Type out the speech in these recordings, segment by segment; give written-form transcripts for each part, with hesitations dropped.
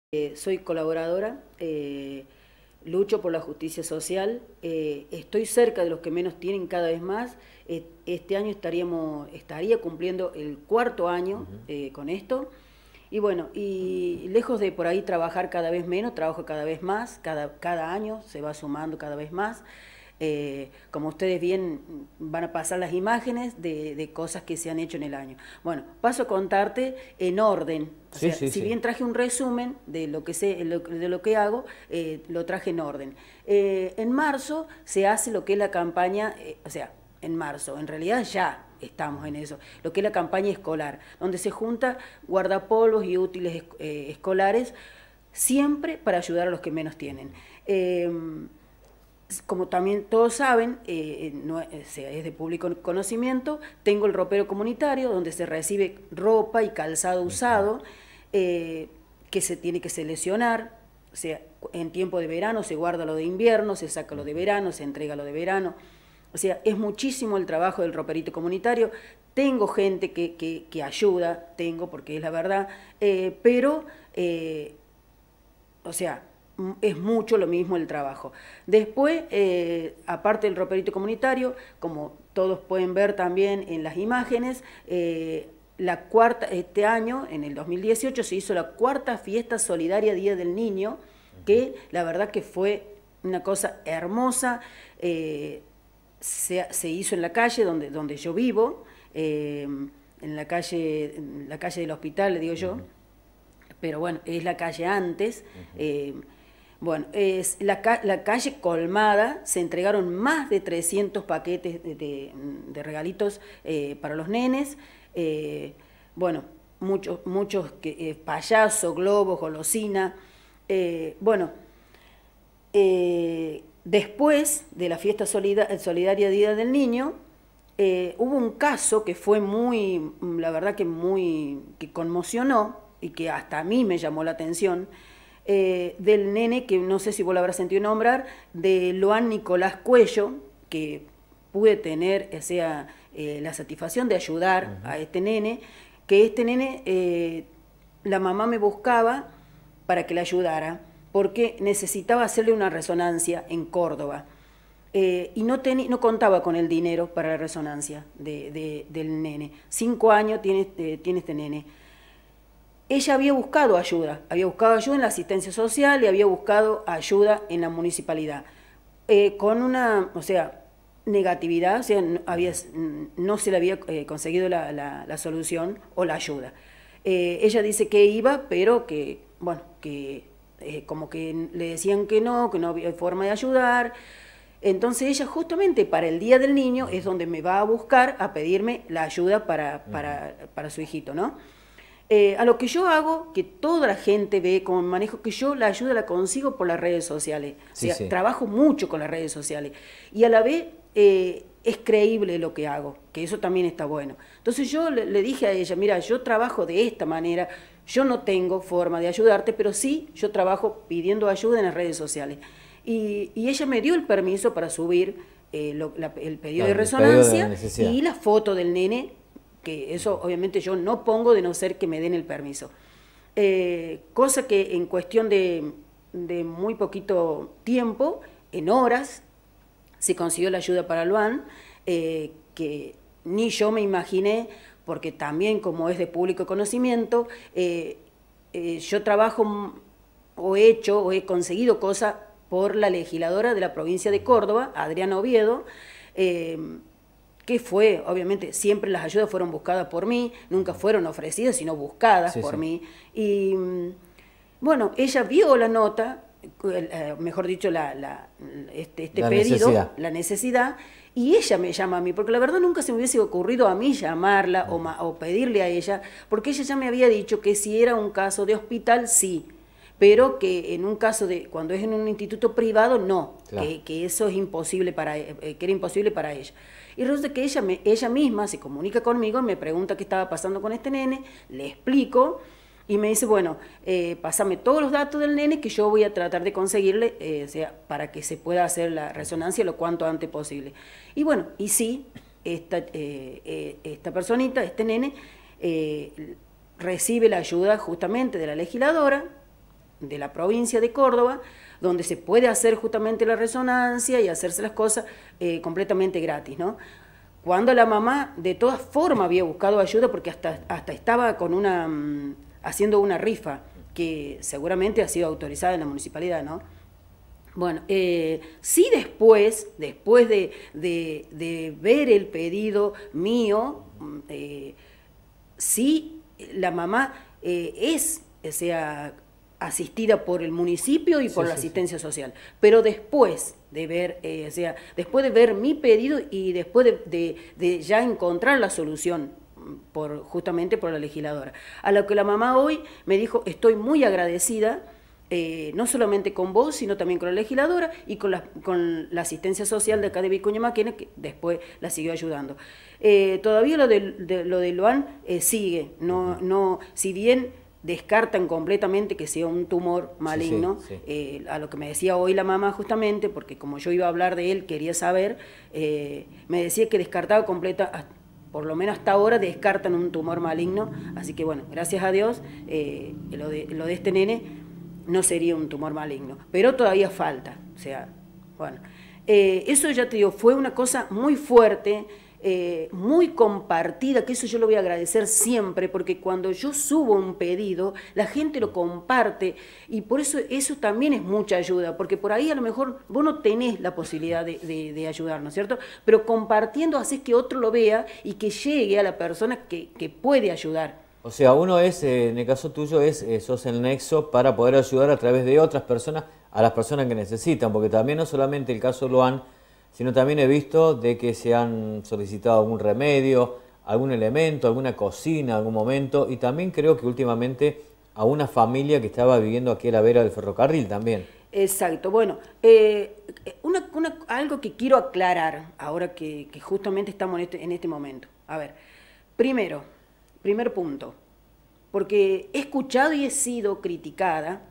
Soy colaboradora, lucho por la justicia social, estoy cerca de los que menos tienen cada vez más. Este año estaría cumpliendo el cuarto año con esto. Y bueno, y lejos de por ahí trabajar cada vez menos, trabajo cada vez más, cada año se va sumando cada vez más. Como ustedes bien van a pasar las imágenes de cosas que se han hecho en el año. Bueno, paso a contarte en orden. O sea, si bien traje un resumen de lo que sé, de lo que hago, lo traje en orden. En marzo se hace lo que es la campaña, o sea, en marzo, en realidad ya estamos en eso, lo que es la campaña escolar, donde se junta guardapolvos y útiles escolares, siempre para ayudar a los que menos tienen. Como también todos saben, es de público conocimiento, tengo el ropero comunitario, donde se recibe ropa y calzado usado, que se tiene que seleccionar. O sea, en tiempo de verano se guarda lo de invierno, se saca lo de verano, se entrega lo de verano. O sea, es muchísimo el trabajo del roperito comunitario. Tengo gente que ayuda, porque es la verdad, pero, o sea, es mucho lo mismo el trabajo. Después, aparte del roperito comunitario, como todos pueden ver también en las imágenes, este año, en el 2018, se hizo la cuarta fiesta solidaria Día del Niño, que la verdad que fue una cosa hermosa. Se hizo en la calle donde yo vivo, en la calle del hospital, le digo yo, pero bueno, es la calle antes. Bueno, es la calle colmada, se entregaron más de 300 paquetes de regalitos para los nenes. Bueno, muchos payasos, globos, golosina. Bueno, después de la fiesta solidaria Día del Niño, hubo un caso que fue la verdad que conmocionó y que hasta a mí me llamó la atención, del nene, que no sé si vos lo habrás sentido nombrar, de Loan Nicolás Cuello, que pude tener la satisfacción de ayudar a este nene, la mamá me buscaba para que le ayudara, porque necesitaba hacerle una resonancia en Córdoba, y no contaba con el dinero para la resonancia del nene. 5 años tiene este nene. Ella había buscado ayuda en la asistencia social y había buscado ayuda en la municipalidad, con una, negatividad, o sea, no se le había conseguido la solución o la ayuda. Ella dice que iba, pero que, bueno, como que le decían que no había forma de ayudar. Entonces ella justamente para el Día del Niño es donde me va a buscar a pedirme la ayuda para su hijito, ¿no? A lo que yo hago, que toda la gente ve como manejo, que yo la ayuda la consigo por las redes sociales. Trabajo mucho con las redes sociales. Y a la vez es creíble lo que hago, que eso también está bueno. Entonces yo le dije a ella, mira, yo trabajo de esta manera, yo no tengo forma de ayudarte, pero sí yo trabajo pidiendo ayuda en las redes sociales. Y ella me dio el permiso para subir el pedido de resonancia y la foto del nene, que eso obviamente yo no pongo de no ser que me den el permiso. Cosa que en cuestión de muy poquito tiempo, en horas, se consiguió la ayuda para Luan, que ni yo me imaginé, porque también como es de público conocimiento, yo trabajo o he conseguido cosas por la legisladora de la provincia de Córdoba, Adriana Oviedo, que fue, obviamente, siempre las ayudas fueron buscadas por mí, nunca fueron ofrecidas, sino buscadas por mí. Y bueno, ella vio la nota, mejor dicho, este pedido, la necesidad, y ella me llama a mí, porque la verdad nunca se me hubiese ocurrido a mí llamarla o pedirle a ella, porque ella ya me había dicho que si era un caso de hospital, sí, pero que en un caso cuando es en un instituto privado, no, que eso es imposible que era imposible para ella. Y resulta que ella misma se comunica conmigo, me pregunta qué estaba pasando con este nene, le explico, y me dice, bueno, pásame todos los datos del nene que yo voy a tratar de conseguirle, para que se pueda hacer la resonancia lo cuanto antes posible. Y bueno, y sí, esta personita, este nene, recibe la ayuda justamente de la legisladora, de la provincia de Córdoba, donde se puede hacer justamente la resonancia y hacerse las cosas completamente gratis, ¿no? Cuando la mamá de todas formas había buscado ayuda, porque hasta estaba con haciendo una rifa, que seguramente ha sido autorizada en la municipalidad, ¿no? Bueno, sí después de ver el pedido mío, sí la mamá o sea, asistida por el municipio y por la asistencia social, pero después de ver, o sea, después de ver mi pedido y después de ya encontrar la solución justamente por la legisladora. A lo que la mamá hoy me dijo, estoy muy agradecida, no solamente con vos, sino también con la legisladora y con la asistencia social de acá de Vicuña Maquena, que después la siguió ayudando. Todavía lo de Luan sigue, si bien descartan completamente que sea un tumor maligno, a lo que me decía hoy la mamá justamente, porque como yo iba a hablar de él, quería saber, me decía que descartaba por lo menos hasta ahora descartan un tumor maligno, así que bueno, gracias a Dios, lo de este nene no sería un tumor maligno, pero todavía falta, o sea, bueno, eso ya te digo, fue una cosa muy fuerte, muy compartida, que eso yo lo voy a agradecer siempre, porque cuando yo subo un pedido, la gente lo comparte, y por eso también es mucha ayuda, porque por ahí a lo mejor vos no tenés la posibilidad de ayudar, ¿no es cierto? Pero compartiendo haces que otro lo vea y que llegue a la persona que puede ayudar. O sea, uno es, en el caso tuyo, sos el nexo para poder ayudar a través de otras personas a las personas que necesitan, porque también no solamente el caso Luan, sino también he visto de que se han solicitado algún remedio, algún elemento, alguna cocina, algún momento, y también creo que últimamente a una familia que estaba viviendo aquí a la vera del ferrocarril también. Exacto, bueno, algo que quiero aclarar ahora que justamente estamos en este momento. A ver, primer punto, porque he escuchado y he sido criticada,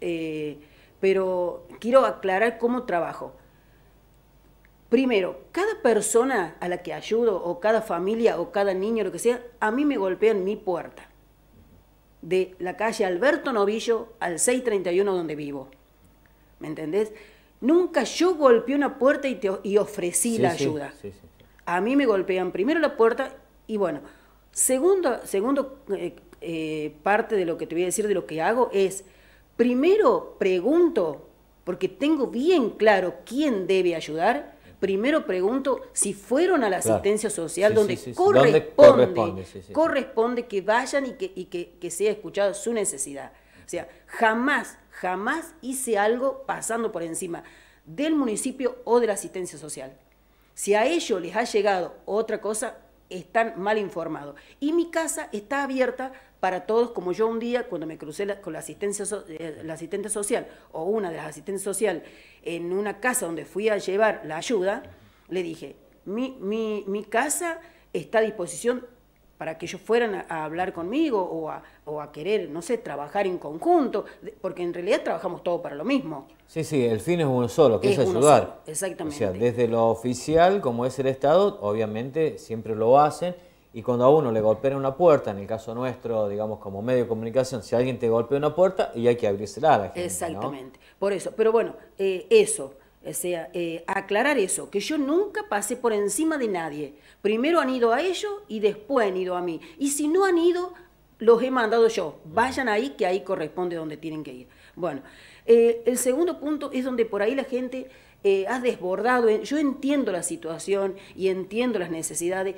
pero quiero aclarar cómo trabajo. Primero, cada persona a la que ayudo, o cada familia, o cada niño, lo que sea, a mí me golpean mi puerta, de la calle Alberto Novillo al 631 donde vivo. ¿Me entendés? Nunca yo golpeé una puerta y ofrecí la ayuda. Sí. A mí me golpean primero la puerta y bueno, segundo parte de lo que te voy a decir de lo que hago es, primero pregunto, porque tengo bien claro quién debe ayudar, primero pregunto si fueron a la asistencia social, donde corresponde que vayan y que sea escuchada su necesidad. O sea, jamás hice algo pasando por encima del municipio o de la asistencia social. Si a ellos les ha llegado otra cosa, están mal informados. Y mi casa está abierta para todos, como yo un día, cuando me crucé con la asistente social, o una de las asistentes sociales, en una casa donde fui a llevar la ayuda, le dije, mi casa está a disposición para que ellos fueran a hablar conmigo o a querer, no sé, trabajar en conjunto, porque en realidad trabajamos todos para lo mismo. Sí, el fin es uno solo, que es ayudar. Solo, exactamente. O sea, desde lo oficial, como es el Estado, obviamente siempre lo hacen, y cuando a uno le golpean una puerta, en el caso nuestro, digamos, como medio de comunicación, si alguien te golpea una puerta, y hay que abrírsela a la gente, exactamente, ¿no? Por eso, pero bueno, eso. O sea, aclarar eso, que yo nunca pasé por encima de nadie. Primero han ido a ellos y después han ido a mí. Y si no han ido, los he mandado yo. Vayan ahí, que ahí corresponde donde tienen que ir. Bueno, el segundo punto es donde por ahí la gente ha desbordado. Yo entiendo la situación y entiendo las necesidades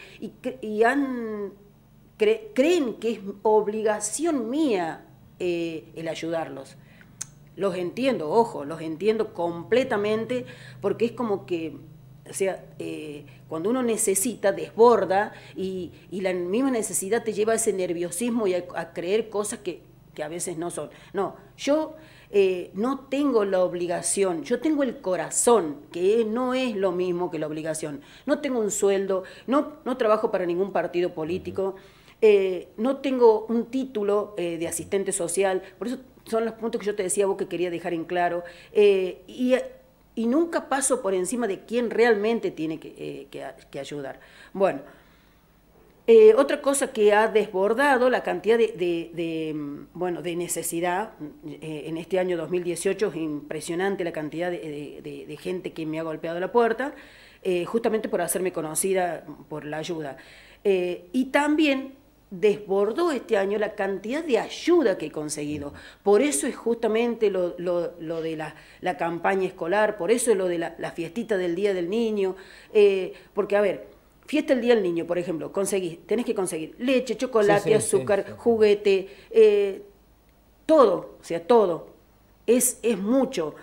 creen que es obligación mía el ayudarlos. Los entiendo, ojo, los entiendo completamente, porque es como que, o sea, cuando uno necesita, desborda, y la misma necesidad te lleva a ese nerviosismo y a creer cosas que a veces no son. No, yo no tengo la obligación, yo tengo el corazón, que no es lo mismo que la obligación. No tengo un sueldo, no trabajo para ningún partido político, no tengo un título de asistente social, por eso son los puntos que yo te decía vos que quería dejar en claro, y nunca paso por encima de quién realmente tiene que ayudar. Bueno, Otra cosa que ha desbordado la cantidad bueno, de necesidad, en este año 2018 es impresionante la cantidad de gente que me ha golpeado la puerta, justamente por hacerme conocida por la ayuda. Y también desbordó este año la cantidad de ayuda que he conseguido. Por eso es justamente lo de la campaña escolar, por eso es lo de la fiestita del Día del Niño, porque a ver, fiesta del Día del Niño, por ejemplo, tenés que conseguir leche, chocolate, azúcar, juguete, todo, o sea, todo. Es mucho.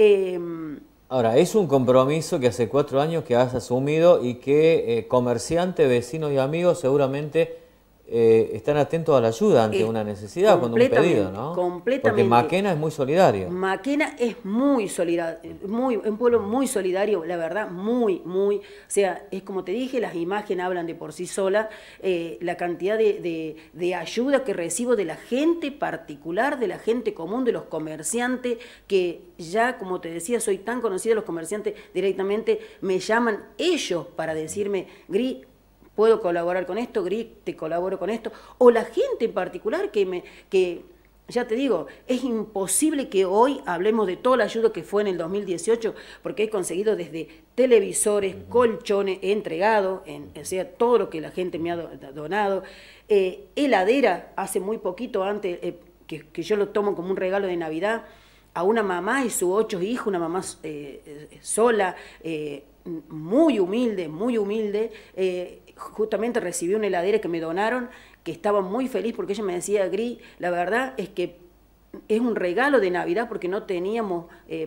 Ahora, es un compromiso que hace 4 años que has asumido y que comerciantes, vecinos y amigos seguramente están atentos a la ayuda ante una necesidad, cuando un pedido, ¿no? Completamente. Porque Maquena es muy solidario. Maquena es muy solidario, un pueblo muy solidario, la verdad, muy, o sea, es como te dije, las imágenes hablan de por sí sola, la cantidad de ayuda que recibo de la gente particular, de la gente común, de los comerciantes, que ya, como te decía, soy tan conocida, los comerciantes directamente me llaman ellos para decirme, Gris, puedo colaborar con esto, Gris, te colaboro con esto, o la gente en particular que ya te digo, es imposible que hoy hablemos de toda la ayuda que fue en el 2018, porque he conseguido desde televisores, colchones, he entregado, o sea, todo lo que la gente me ha donado, heladera, hace muy poquito antes, que yo lo tomo como un regalo de Navidad, a una mamá y sus 8 hijos, una mamá sola, muy humilde, justamente recibí una heladera que me donaron, que estaba muy feliz porque ella me decía, Gris, la verdad es que es un regalo de Navidad porque no teníamos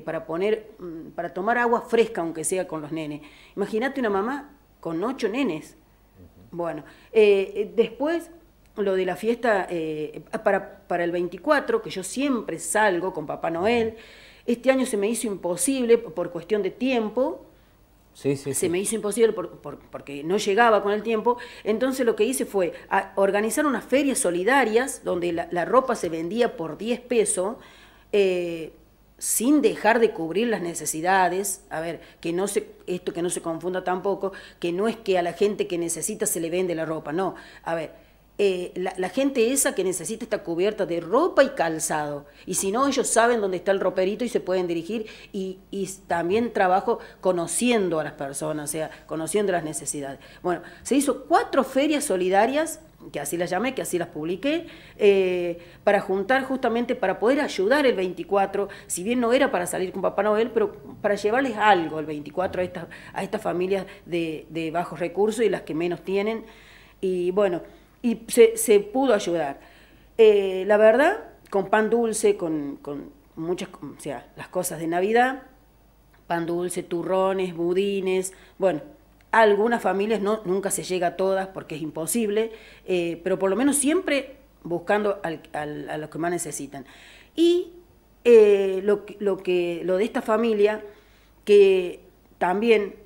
para tomar agua fresca, aunque sea con los nenes. Imagínate una mamá con 8 nenes. Bueno, después lo de la fiesta para el 24, que yo siempre salgo con Papá Noel, este año se me hizo imposible por cuestión de tiempo. Se me hizo imposible porque no llegaba con el tiempo, entonces lo que hice fue organizar unas ferias solidarias donde la ropa se vendía por 10 pesos, sin dejar de cubrir las necesidades. A ver, que no se confunda tampoco, que no es que a la gente que necesita se le vende la ropa, no, a ver, la gente esa que necesita está cubierta de ropa y calzado, y si no, ellos saben dónde está el roperito y se pueden dirigir, y también trabajo conociendo a las personas, o sea, conociendo las necesidades. Bueno, se hizo 4 ferias solidarias, que así las llamé, que así las publiqué, para juntar justamente, para poder ayudar el 24, si bien no era para salir con Papá Noel, pero para llevarles algo el 24 a estas familias de bajos recursos y las que menos tienen, y bueno, y se pudo ayudar. La verdad, con pan dulce, con muchas, o sea, las cosas de Navidad, pan dulce, turrones, budines, bueno, a algunas familias nunca se llega a todas porque es imposible, pero por lo menos siempre buscando a los que más necesitan. Y lo de esta familia, que también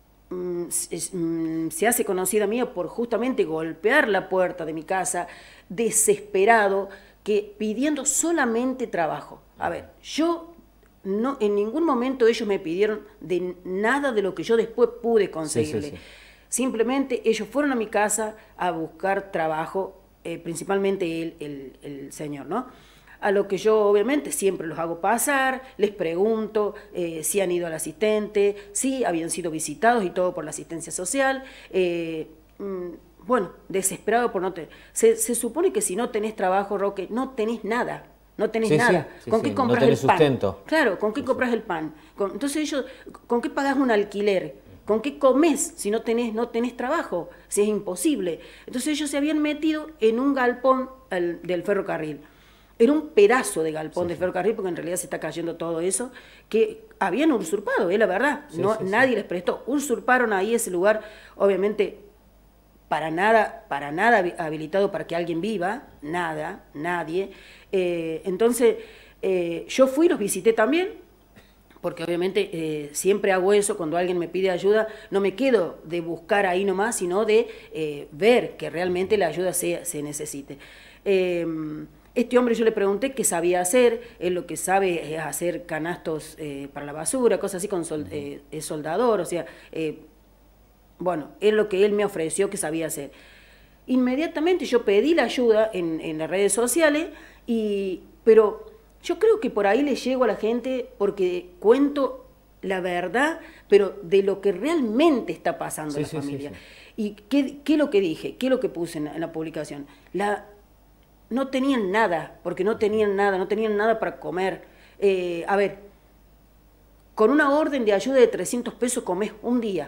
se hace conocida mía por justamente golpear la puerta de mi casa, desesperado, pidiendo solamente trabajo. A ver, no, en ningún momento ellos me pidieron de nada de lo que yo después pude conseguirle. Simplemente ellos fueron a mi casa a buscar trabajo, principalmente el señor, ¿no? A lo que yo obviamente siempre los hago pasar, les pregunto si han ido al asistente, si habían sido visitados y todo por la asistencia social. Bueno, desesperado por no tener. Se supone que si no tenés trabajo, Roque, no tenés nada. No tenés nada. ¿Con qué compras no tenés el pan? Sustento. Claro, ¿con qué compras el pan? Entonces ellos, ¿con qué pagás un alquiler? ¿Con qué comés si no tenés trabajo? Si es imposible. Entonces ellos se habían metido en un galpón del ferrocarril. Era un pedazo de galpón del ferrocarril, porque en realidad se está cayendo todo eso, que habían usurpado, la verdad. Nadie les prestó. Usurparon ahí ese lugar, obviamente para nada habilitado para que alguien viva, nadie. Entonces, yo fui, los visité también, porque obviamente siempre hago eso, cuando alguien me pide ayuda, no me quedo de buscar ahí nomás, sino de ver que realmente la ayuda se necesite. Este hombre yo le pregunté qué sabía hacer, él lo que sabe es hacer canastos para la basura, cosas así, es soldador, o sea, bueno, es lo que él me ofreció que sabía hacer. inmediatamente yo pedí la ayuda en las redes sociales, pero yo creo que por ahí le llego a la gente porque cuento la verdad, pero de lo que realmente está pasando en la familia. Sí. ¿Y qué es lo que dije? ¿Qué es lo que puse en la publicación? No tenían nada, porque no tenían nada para comer. A ver, con una orden de ayuda de 300 pesos comés un día.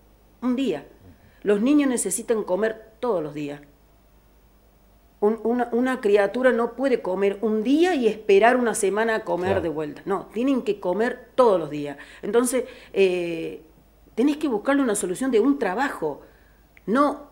Los niños necesitan comer todos los días. Una criatura no puede comer un día y esperar una semana a comer, claro, de vuelta. No, tienen que comer todos los días. Entonces, tenés que buscarle una solución de un trabajo, no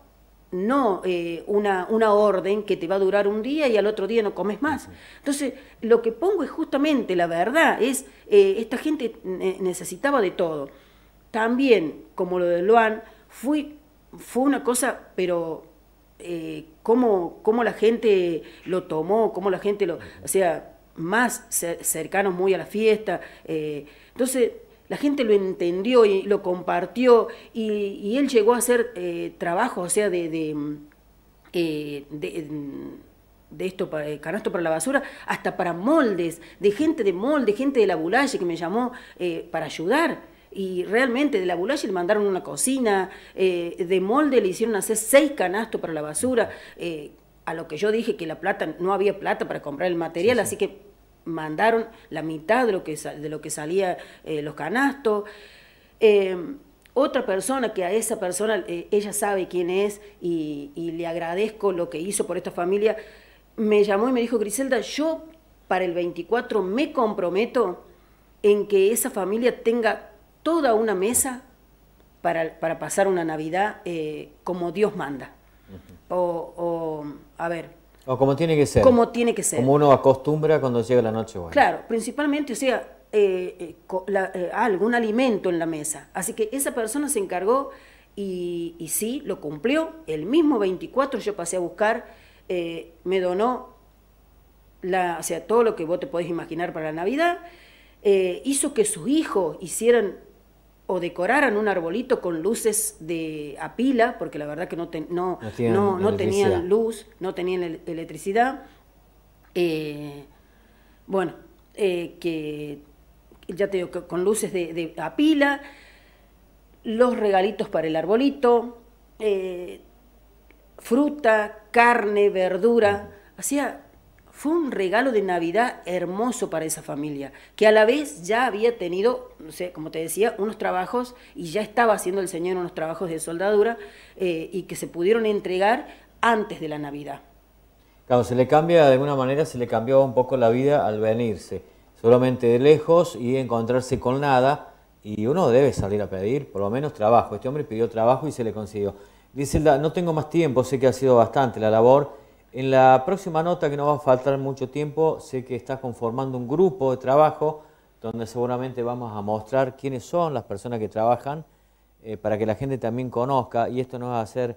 una orden que te va a durar un día y al otro día no comes más. Entonces, lo que pongo es justamente la verdad, esta gente necesitaba de todo. También, como lo de Luan, fue una cosa, pero cómo la gente lo tomó, cómo la gente o sea, más cercanos muy a la fiesta. Entonces, la gente lo entendió y lo compartió, y él llegó a hacer trabajo, o sea, de esto, canasto para la basura, hasta para moldes, gente de la Bulaye que me llamó para ayudar. Y realmente de la Bulaye le mandaron una cocina, de molde le hicieron hacer 6 canastos para la basura, a lo que yo dije que no había plata para comprar el material, así que mandaron la mitad de lo que salía los canastos. Otra persona, que a esa persona ella sabe quién es, y le agradezco lo que hizo por esta familia, me llamó y me dijo: Griselda, yo para el 24 me comprometo en que esa familia tenga toda una mesa para pasar una Navidad como Dios manda. A ver. O como tiene que ser. Como tiene que ser. Como uno acostumbra cuando llega la noche buena. Claro, principalmente, o sea, algún alimento en la mesa. Así que esa persona se encargó y sí, lo cumplió. El mismo 24 yo pasé a buscar, me donó o sea, todo lo que vos te podés imaginar para la Navidad. Hizo que sus hijos hicieran o decoraran un arbolito con luces a pila, porque la verdad que no tenían luz, no tenían electricidad. Bueno, que ya te digo, con luces a pila, los regalitos para el arbolito, fruta, carne, verdura. Fue un regalo de Navidad hermoso para esa familia, que a la vez ya había tenido, no sé, como te decía, unos trabajos, y ya estaba haciendo el Señor unos trabajos de soldadura, y que se pudieron entregar antes de la Navidad. Claro, de alguna manera se le cambió un poco la vida al venirse, solamente de lejos y encontrarse con nada, y uno debe salir a pedir, por lo menos, trabajo. Este hombre pidió trabajo y se le consiguió. Griselda, no tengo más tiempo, sé que ha sido bastante la labor. En la próxima nota, que no va a faltar mucho tiempo, sé que estás conformando un grupo de trabajo donde seguramente vamos a mostrar quiénes son las personas que trabajan, para que la gente también conozca, y esto no va a ser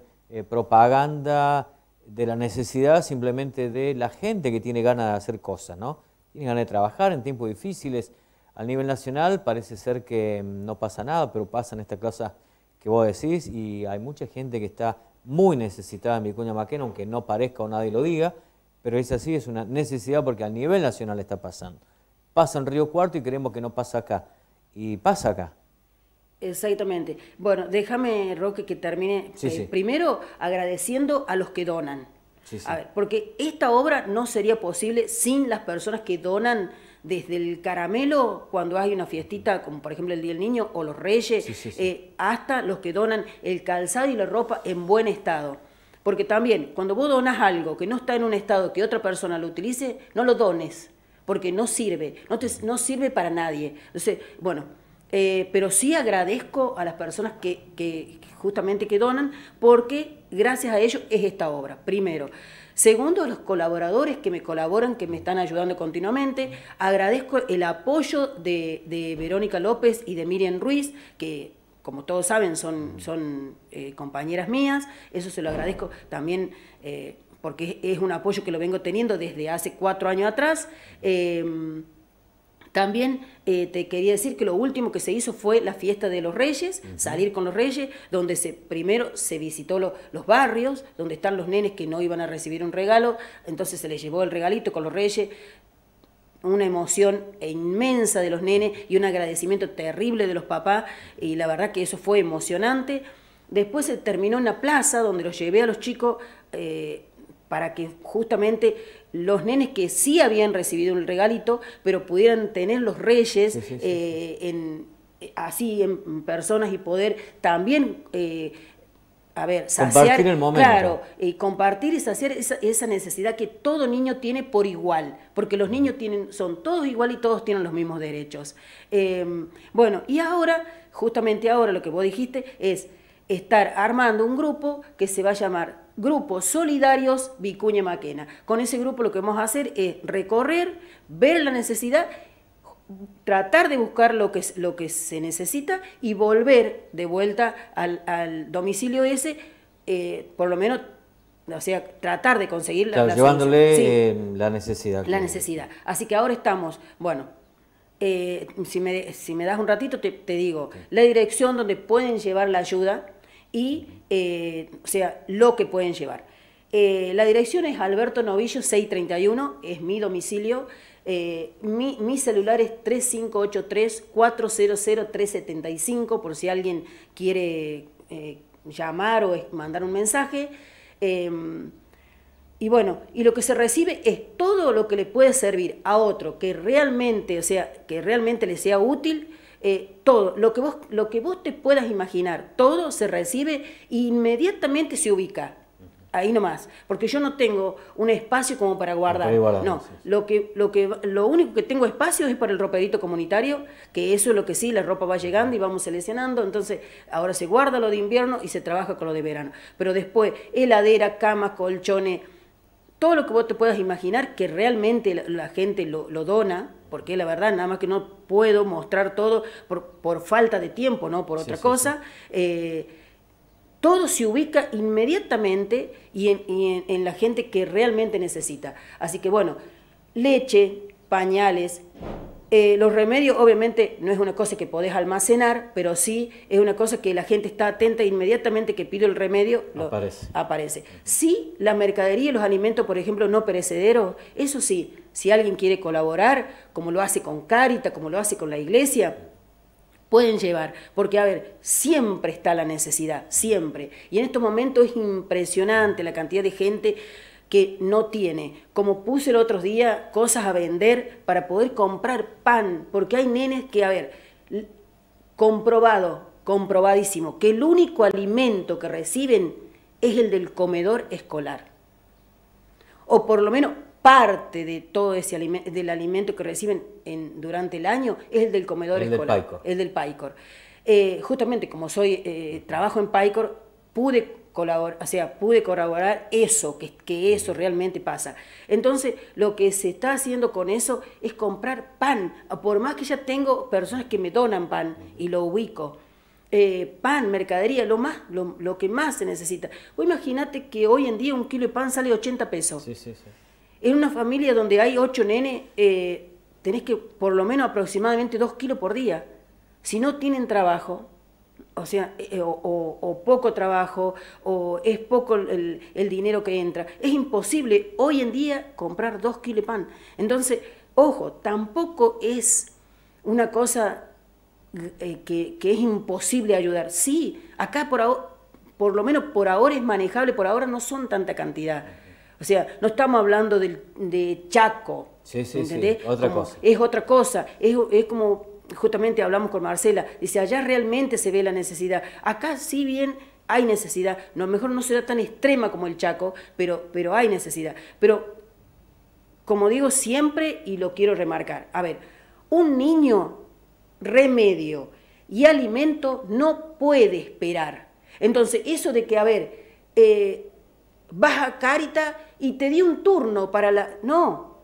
propaganda de la necesidad, simplemente de la gente que tiene ganas de hacer cosas, ¿no? Tiene ganas de trabajar en tiempos difíciles. A nivel nacional parece ser que no pasa nada, pero pasan estas cosas que vos decís, y hay mucha gente que está muy necesitada en Vicuña Maquena, aunque no parezca o nadie lo diga, pero es así, es una necesidad porque a nivel nacional está pasando. Pasa en Río Cuarto y creemos que no pasa acá, y pasa acá. Exactamente. Bueno, déjame, Roque, que termine primero agradeciendo a los que donan. A ver, porque esta obra no sería posible sin las personas que donan, desde el caramelo cuando hay una fiestita, como por ejemplo el Día del Niño o los Reyes, hasta los que donan el calzado y la ropa en buen estado. Porque también, cuando vos donas algo que no está en un estado que otra persona lo utilice, no lo dones, porque no sirve, no sirve para nadie. Entonces, bueno, pero sí agradezco a las personas que justamente que donan, porque gracias a ellos es esta obra, primero. Segundo, a los colaboradores que me colaboran, que me están ayudando continuamente. Agradezco el apoyo de Verónica López y de Miriam Ruiz, que como todos saben son compañeras mías. Eso se lo agradezco también, porque es un apoyo que lo vengo teniendo desde hace 4 años atrás. También te quería decir que lo último que se hizo fue la fiesta de los Reyes, salir con los Reyes, donde primero se visitó los barrios, donde están los nenes que no iban a recibir un regalo, entonces se les llevó el regalito con los Reyes, una emoción inmensa de los nenes y un agradecimiento terrible de los papás, y la verdad que eso fue emocionante. Después se terminó en la plaza, donde los llevé a los chicos para que justamente los nenes que sí habían recibido un regalito, pero pudieran tener los Reyes así en personas y poder también saciar, compartir el momento. Claro, y compartir y saciar esa necesidad que todo niño tiene por igual, porque los niños son todos igual y todos tienen los mismos derechos. Bueno, y ahora, justamente ahora lo que vos dijiste es estar armando un grupo que se va a llamar Grupo Solidarios Vicuña Maquena. Con ese grupo lo que vamos a hacer es recorrer, ver la necesidad, tratar de buscar lo que se necesita y volver de vuelta al domicilio ese, por lo menos, o sea, tratar de conseguir la llevándole la necesidad. La necesidad. Así que ahora estamos, bueno, si me das un ratito te digo, la dirección donde pueden llevar la ayuda y, o sea, lo que pueden llevar. La dirección es Alberto Novillo 631, es mi domicilio. Mi celular es 3583-400-375, por si alguien quiere llamar o mandar un mensaje. Y bueno, y lo que se recibe es todo lo que le puede servir a otro, que realmente, o sea, que realmente le sea útil. Todo, lo que vos te puedas imaginar, todo se recibe e inmediatamente se ubica. Ahí nomás, porque yo no tengo un espacio como para guardar. No, sí. Lo único que tengo espacio es para el roperito comunitario, que eso es lo que sí, la ropa va llegando y vamos seleccionando, entonces ahora se guarda lo de invierno y se trabaja con lo de verano. Pero después, heladera, camas, colchones, todo lo que vos te puedas imaginar que realmente la gente lo dona, porque la verdad nada más que no puedo mostrar todo por falta de tiempo, no por otra cosa. Todo se ubica inmediatamente y en la gente que realmente necesita. Así que bueno, leche, pañales, los remedios obviamente no es una cosa que podés almacenar, pero sí es una cosa que la gente está atenta inmediatamente que pide el remedio, aparece. Sí, la mercadería y los alimentos, por ejemplo, no perecederos, eso sí, si alguien quiere colaborar, como lo hace con Cáritas, como lo hace con la iglesia, pueden llevar, porque a ver, siempre está la necesidad, siempre. Y en estos momentos es impresionante la cantidad de gente que no tiene, como puse el otro día, cosas a vender para poder comprar pan, porque hay nenes que, a ver, comprobadísimo, que el único alimento que reciben es el del comedor escolar, o por lo menos parte de todo ese del alimento que reciben durante el año es el del comedor escolar, el del PAICOR. Justamente como trabajo en PAICOR, pude corroborar eso, que eso realmente pasa. Entonces, lo que se está haciendo con eso es comprar pan, por más que ya tengo personas que me donan pan y lo ubico. Pan, mercadería, lo que más se necesita. Vos imaginate que hoy en día un kilo de pan sale 80 pesos. Sí. En una familia donde hay 8 nenes, tenés que por lo menos aproximadamente 2 kilos por día. Si no tienen trabajo, o sea, o poco trabajo, o es poco el dinero que entra, es imposible hoy en día comprar 2 kilos de pan. Entonces, ojo, tampoco es una cosa que es imposible ayudar. Sí, acá por lo menos por ahora es manejable, por ahora no son tanta cantidad. O sea, no estamos hablando de Chaco, ¿entendés? Otra cosa. Es otra cosa, es como justamente hablamos con Marcela, dice, allá realmente se ve la necesidad. Acá sí bien hay necesidad, a lo mejor no será tan extrema como el Chaco, pero hay necesidad. Pero, como digo siempre, y lo quiero remarcar, a ver, un niño, remedio y alimento no puede esperar. Entonces, eso de que, a ver, vas a Cáritas y te di un turno para la... No,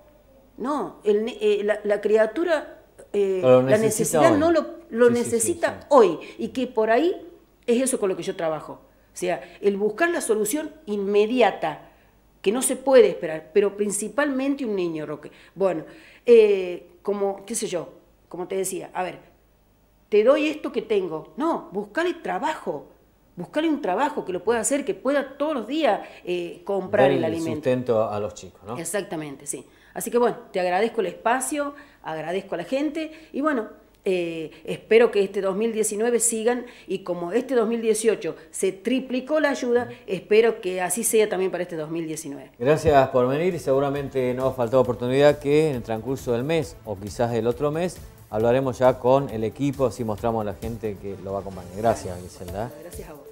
la criatura... la necesidad hoy. No lo necesita hoy, y que por ahí es eso con lo que yo trabajo, o sea, el buscar la solución inmediata, que no se puede esperar, pero principalmente un niño, Roque. Bueno, como, qué sé yo, como te decía, a ver, te doy esto que tengo. No, buscale trabajo. Buscarle un trabajo que lo pueda hacer, que pueda todos los días comprar el alimento. Sustento a los chicos, ¿no? Exactamente, sí. Así que bueno, te agradezco el espacio, agradezco a la gente y bueno, espero que este 2019 sigan y como este 2018 se triplicó la ayuda, espero que así sea también para este 2019. Gracias por venir y seguramente no ha faltado oportunidad que en el transcurso del mes o quizás el otro mes hablaremos ya con el equipo, así mostramos a la gente que lo va a acompañar. Gracias, Griselda. Gracias a vos.